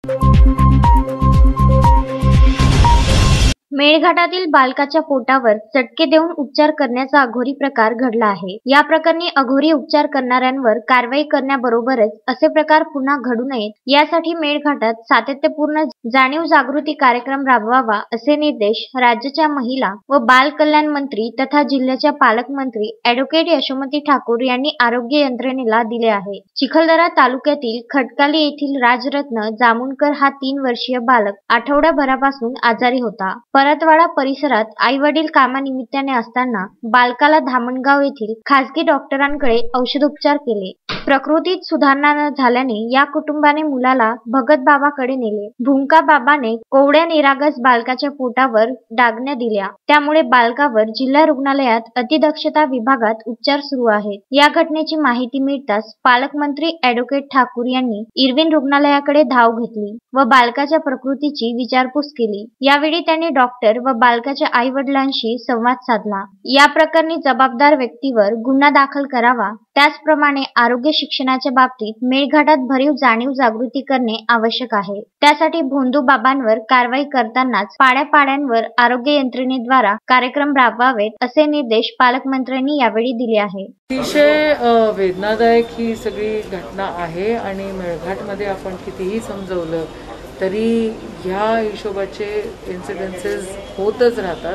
मेळघाटातील बालकाच्या पोटावर चटके देऊन उपचार करण्याचा अघोरी प्रकार घडला आहे। या प्रकरणी अघोरी उपचार करणाऱ्यांवर कारवाई करण्याबरोबरच असे प्रकार पुन्हा घडू नयेत यासाठी मेळघाटात सातत्यपूर्ण जाणीव जागृती कार्यक्रम राबवावा असे निर्देश राज्याच्या महिला व बाल कल्याण मंत्री तथा जिल्ह्याच्या पालकमंत्री ॲडव्होकेट यशोमती ठाकूर यांनी आरोग्य यंत्रणेला दिले आहे। चिखलदरा तालुक्यातील खटकाली येथील राजरत्न जामुनकर हा 3 वर्षीय बालक आठवड्याभरापासून आजारी होता। परतवाडा परिसरात आई-वडील कामानिमित्ताने असताना बालकाला धामणगाव येथील खासगी डॉक्टरांकडे औषधोपचार केले। प्रकृतीत सुधारणा न झाल्याने या कुटुंबाने मुलाला भगत बाबाकडे नेले। भुंका बाबाने कोवड्या निरागस बालकाच्या पोटावर डागण्या दिल्या, त्यामुळे बालकावर जिल्हा रुग्णालयात अतिदक्षता विभागात उपचार सुरू आहेत। या घटनेची माहिती मिळताच पालकमंत्री ॲडव्होकेट ठाकूर यांनी इरविन रुग्णालयाकडे धाव घेतली व बालकाच्या प्रकृतीची विचारपूस केली। यावेळी त्यांनी डॉक्टर व बालकाच्या आई-वडिलांशी संवाद साधला। या प्रकरणी जबाबदार व्यक्तीवर गुन्हा दाखल करावा, त्याचप्रमाणे आरोग्य शिक्षणाच्या बाबतीत मेळघाटात भरीव जाणीव जागृती करणे आवश्यक आहे। त्यासाठी भोंदू बाबांवर कारवाई करतानाच पाड्यापाड्यांवर आरोग्य यंत्रणेद्वारा कार्यक्रम राबवावेत असे निर्देश पालकमंत्र्यांनी यावेळी दिले आहे। अतिशय वेदनादायक ही सगळी घटना आहे आणि मेळघाटमध्ये आपण कितीही समजवलं तरी ह्या हिशोबाचे इन्सिडेंसेस होतच राहतात।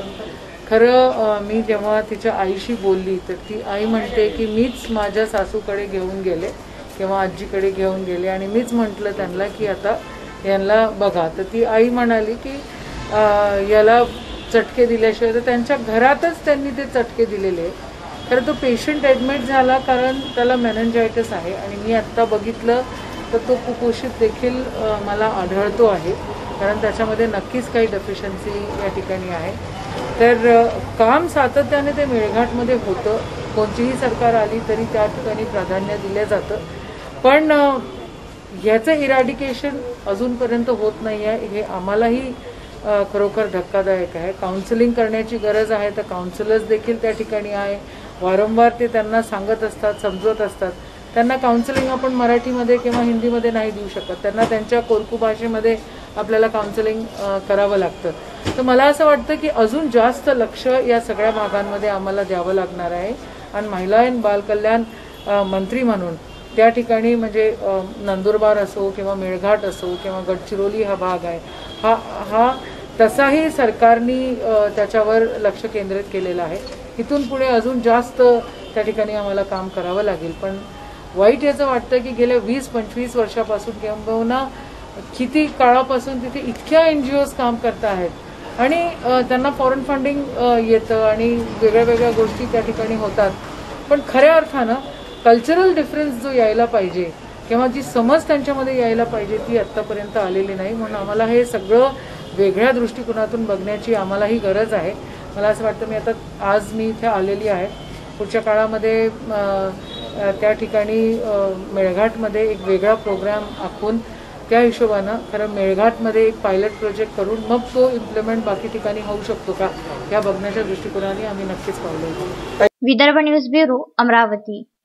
खरं मी जेव्हा तिच्या आईशी बोलली तर ती आई म्हणते की मीच माझ्या सासूकडे घेऊन गेले किंवा आजीकडे घेऊन गेले आणि मीच म्हटलं त्यांना की आता यांना बघा। तर ती आई म्हणाली की याला चटके दिल्याशिवाय, तर त्यांच्या घरातच त्यांनी ते चटके दिलेले। खरं तो पेशंट ॲडमिट झाला कारण त्याला मेनिंजायटिस आहे आणि मी आत्ता बघितलं तर तो कुपोषित देखील मला आढळतो आहे, कारण त्याच्यामध्ये नक्कीच काही डेफिशियन्सी या ठिकाणी आहे। तर काम सातत्याने ते मेळघाटमध्ये होतं, कोणतीही सरकार आली तरी त्या ठिकाणी प्राधान्य दिलं जातं, पण ह्याचं इरॅडिकेशन अजूनपर्यंत होत नाही आहे। हे आम्हालाही खरोखर धक्कादायक आहे। काउन्सिलिंग करण्याची गरज आहे, तर काउन्सिलर्स देखील त्या ठिकाणी आहे, वारंवार ते त्यांना सांगत असतात, समजवत असतात। त्यांना काउन्सिलिंग आपण मराठीमध्ये किंवा हिंदीमध्ये नाही देऊ शकत, त्यांना त्यांच्या कोरकू भाषेमध्ये आपल्याला काउन्सिलिंग करावं लागतं। तर मला असं वाटतं की अजून जास्त लक्ष या सगळ्या भागांमध्ये आम्हाला द्यावं लागणार आहे आणि महिला आणि बाल कल्याण मंत्री म्हणून त्या ठिकाणी म्हणजे नंदुरबार असो किंवा मेळघाट असो किंवा गडचिरोली हा भाग आहे, हा तसाही सरकारने त्याच्यावर लक्ष केंद्रित केलेलं आहे। इथून पुढे अजून जास्त त्या ठिकाणी आम्हाला काम करावं लागेल। पण वाईट याचं वाटतं की गेल्या 20-25 वर्षापासून किंबहुना किती काळापासून तिथे इतक्या NGOs काम करत आहेत आणि त्यांना फॉरेन फंडिंग येतं आणि वेगळ्या वेगळ्या गोष्टी त्या ठिकाणी होतात, पण खऱ्या अर्थानं कल्चरल डिफरन्स जो यायला पाहिजे किंवा जी समज त्यांच्यामध्ये यायला पाहिजे ती आत्तापर्यंत आलेली नाही। म्हणून आम्हाला हे सगळं वेगळ्या दृष्टिकोनातून बघण्याची आम्हालाही गरज आहे। मला असं वाटतं आज मी इथे आलेली आहे, पुढच्या काळामध्ये त्या ठिकाणी मेळघाटमध्ये एक वेगळा प्रोग्राम आखून त्या हिशोबानं खरं मेळघाटमध्ये एक पायलट प्रोजेक्ट करून मग तो इम्प्लिमेंट बाकी ठिकाणी होऊ शकतो का या बघण्याच्या दृष्टिकोनाने आम्ही नक्कीच पावलं उचलू। Vidarbha news bureau, Amravati.